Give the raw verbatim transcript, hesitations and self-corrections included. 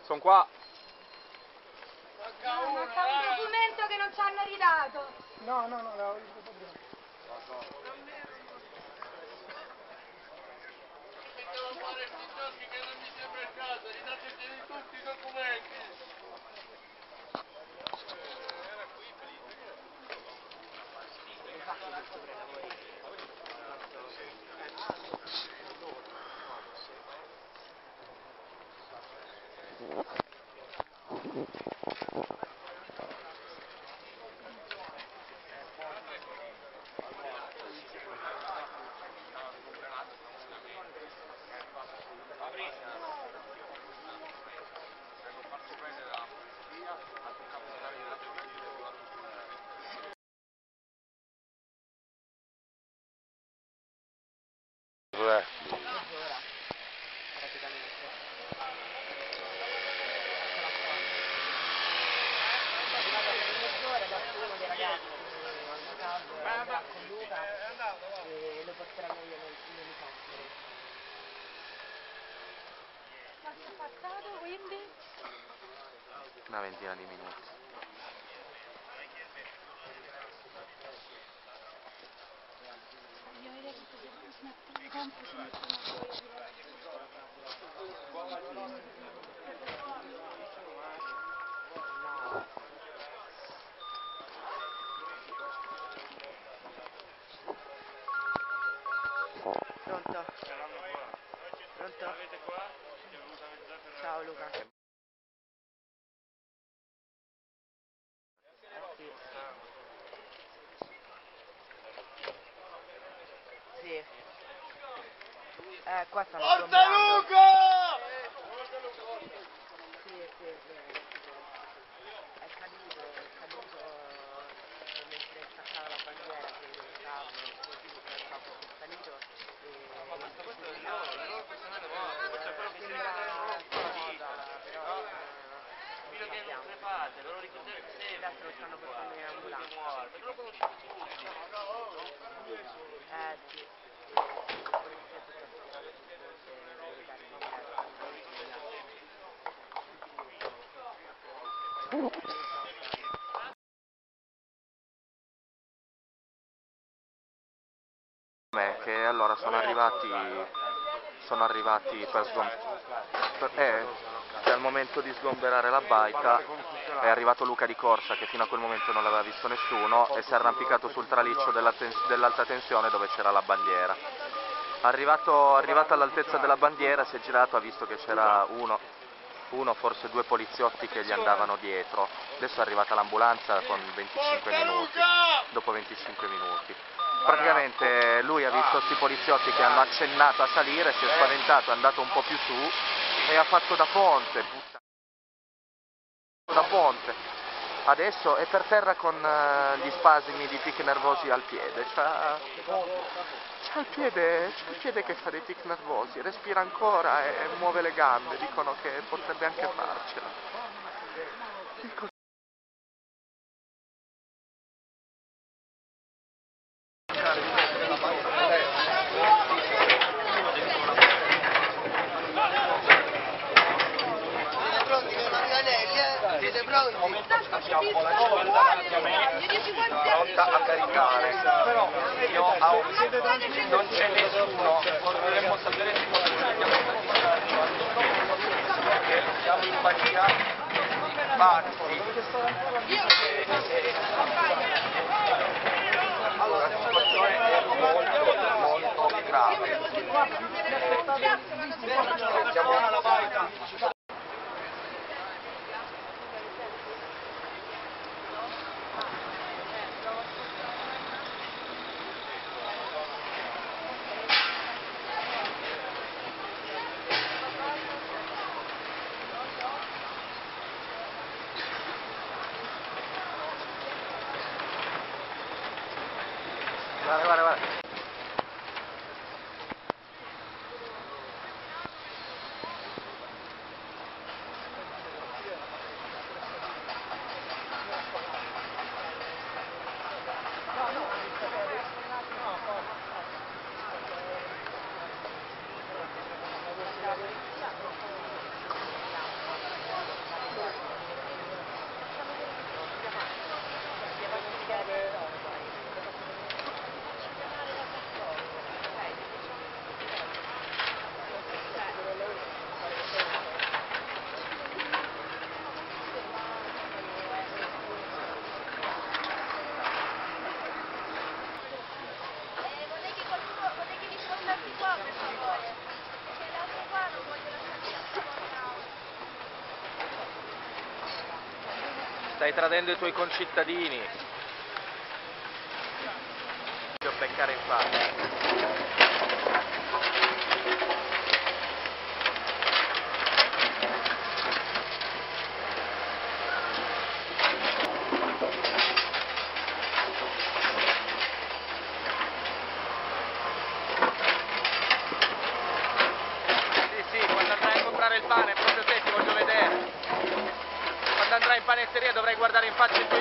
Sono qua. No, manca un documento che non ci hanno ridato. No, no, no, l'avevo visto prima. Devo fare questi giochi che non mi sembra il caso, ridatemi tutti i documenti. Era qui Dov'è? con Luca e lo porteranno via nell'elicottero. Quanto è passato quindi? Una ventina di minuti. Voglio vedere se si mette in campo, si mettono a Pronto? Pronto? Ciao Luca. Sì. Sì. Eh, qua stanno Forza Luca! Sì, sì, sì. È caduto, è caduto mentre staccava la bandiera, quello del carro, è salito e ma questo questo è il loro, questo non è nuovo, questo è quello che si ricordano però quello che non ne fate, ve lo ricordate sempre. Adesso lo stanno portando in ambulanza. Perché lo conosco tutti. Eh sì. Che allora sono arrivati sono arrivati per sgomberare eh, che al momento di sgomberare la baita è arrivato Luca di Corsa, che fino a quel momento non l'aveva visto nessuno, e si è arrampicato sul traliccio della ten dell'alta tensione dove c'era la bandiera. Arrivato, arrivato all'altezza della bandiera si è girato, ha visto che c'era uno uno, forse due poliziotti che gli andavano dietro. Adesso è arrivata l'ambulanza con venticinque minuti, dopo venticinque minuti. Praticamente lui ha visto questi poliziotti che hanno accennato a salire, si è spaventato, è andato un po' più su e ha fatto da ponte, da ponte. Adesso è per terra con uh, gli spasimi di tic nervosi al piede, c'ha il piede, c'ha il piede che fa dei tic nervosi, respira ancora e muove le gambe, dicono che potrebbe anche farcela. Siete pronti? Pronta a caricare, però io ho, non c'è nessuno, vorremmo sapere se siamo in balia di farsi. Allora la situazione è molto molto grave. Siamo alla baita. Guarda, guarda, guarda. Stai tradendo i tuoi concittadini. Devo beccare in faccia. Il pane, proprio te, ti voglio vedere. Quando andrai in panetteria dovrai guardare in faccia i tuoi